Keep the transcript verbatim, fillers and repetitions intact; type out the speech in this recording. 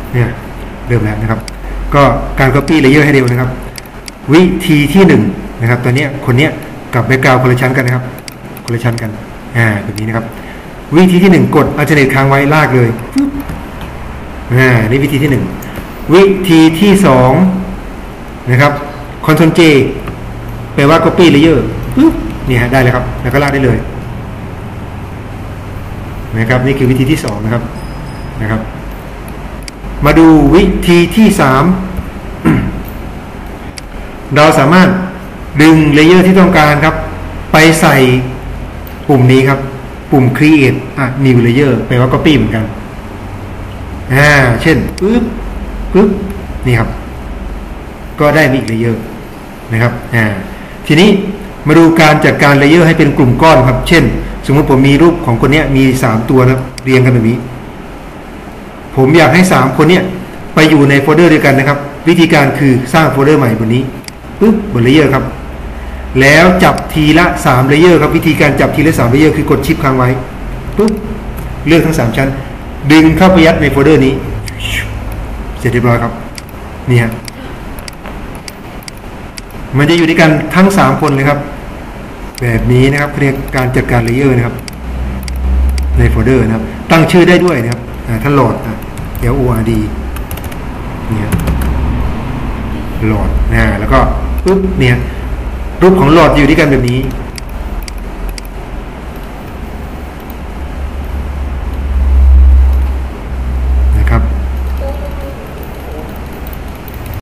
เนี่ยเริ่มแล้วนะครับก็การ copy layer ให้เร็วนะครับวิธีที่หนึ่งนะครับตัวเนี้ยคนเนี้ยกับ background คนละชั้นกันนะครับคนละชั้นกันอ่าแบบนี้นะครับวิธีที่หนึ่งกด alternate ค้างไว้ลากเลยอ่านี่วิธีที่หนึ่งวิธีที่สองนะครับ control J แปลว่า copy layer ปึ๊บเนี่ยได้เลยครับแล้วก็ลากได้เลยนะครับนี่คือวิธีที่สองนะครับนะครับมาดูวิธีที่สาม เราสามารถดึงเลเยอร์ที่ต้องการครับไปใส่ปุ่มนี้ครับปุ่ม create อ่ะ new layer แปลว่า copy เหมือนกันอ่าเช่นปึ๊บปึ๊บนี่ครับก็ได้มีอีกเลเยอร์นะครับอ่าทีนี้มาดูการจัดการเลเยอร์ให้เป็นกลุ่มก้อนครับเช่นสมมติผมมีรูปของคนนี้มีสามตัวนะเรียงกันแบบนี้ผมอยากให้สามคนเนี้ยไปอยู่ในโฟลเดอร์เดียวกันนะครับวิธีการคือสร้างโฟลเดอร์ใหม่บนนี้ปึ๊บบนเลเยอร์ครับแล้วจับทีละสามเลเยอร์ครับวิธีการจับทีละสามเลเยอร์คือกดชิปค้างไว้ปึ๊บเลือกทั้งสามชั้นดึงเข้าไปยัดในโฟลเดอร์นี้เสร็จเรียบร้อยครับนี่ฮะมันจะอยู่ด้วยกันทั้งสามคนเลยครับแบบนี้นะครับเรียกการจัดการเลเยอร์นะครับในโฟลเดอร์นะครับตั้งชื่อได้ด้วยนะครับท่านโหลด L O R D เนี่ยโหลดนะแล้วก็ปุ๊บเนี่ยรูปของโหลดอยู่ด้วยกันแบบนี้